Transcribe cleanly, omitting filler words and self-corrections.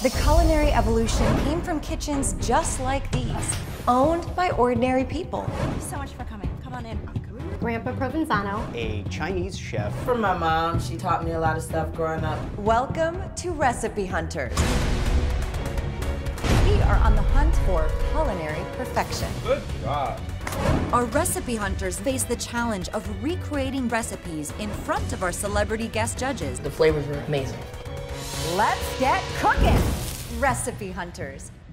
The culinary evolution came from kitchens just like these, owned by ordinary people. Thank you so much for coming. Come on in. Grandpa Provenzano. A Chinese chef. From my mom, she taught me a lot of stuff growing up. Welcome to Recipe Hunters. We are on the hunt for culinary perfection. Good job. Our recipe hunters face the challenge of recreating recipes in front of our celebrity guest judges. The flavors were amazing. Let's get cooking! Recipe Hunters.